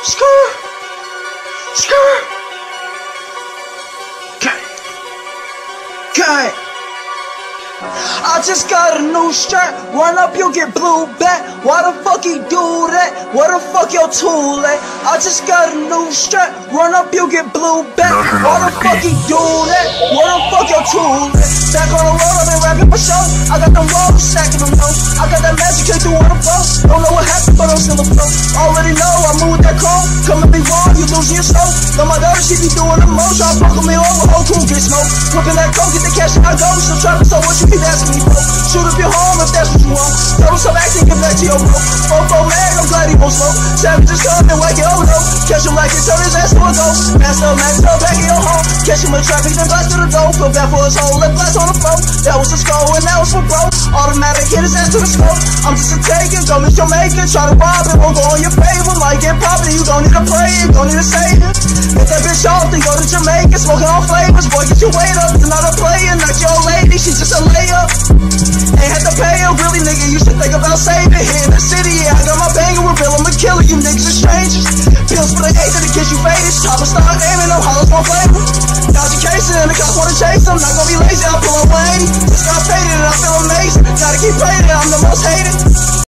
Skirt. Skirt. Okay. I just got a new shirt. Run up, you get blue back. Why the fuck he do that? Where the fuck your tool at? I just got a new shirt. Run up, you get blue back. Why the fuck he do that? Where the fuck your tool at? Back on the road, I've been rapping for show. I got them rolls, stacking them low. I got that magic, came through on the flow. Don't know what happened, but I'm still afloat. Already know I move with that cold. Come and be wrong, you losing your soul. Know my daughter, she be doing the most. Y'all fucking me over, whole crew get smoke. Whipping that coke, get the cash and I go. Still trapping, so what you keep asking me for? Shoot up your home if that's what you want. Tell them some action, get back to your bro. Fofo man, I'm glad he won't smoke. Savages come and whack it, oh no. Catch him like it, turn his ass to a ghost. Max up, back in your home. Catch him in traffic, then blast to the door. Feel bad for his hole, let blast on the floor. That was the skull and that was for bro. Automatic, hit his ass to the scope. I'm just a taker, go miss your maker. Try to rob it, won't go in your favor. Might get property, you don't need to pray it, don't need to save it. Hit that bitch off, then go to Jamaica. Smoking on flavors, boy, get your weight up. You're not a player, not your old lady, she's just a layup. Ain't had to pay her, really, nigga, you should think about saving. Here in the city, yeah, I got my banger, reveal I'ma kill you niggas are strangers. Pills for the hate that kiss you faded. Chopper start aiming, them hollows won't flavor. Dodge your case and the cops wanna chase them. Not gonna be lazy, I'll pull on 180. Just got faded and I feel amazing. Gotta keep praying, I'm the most hated.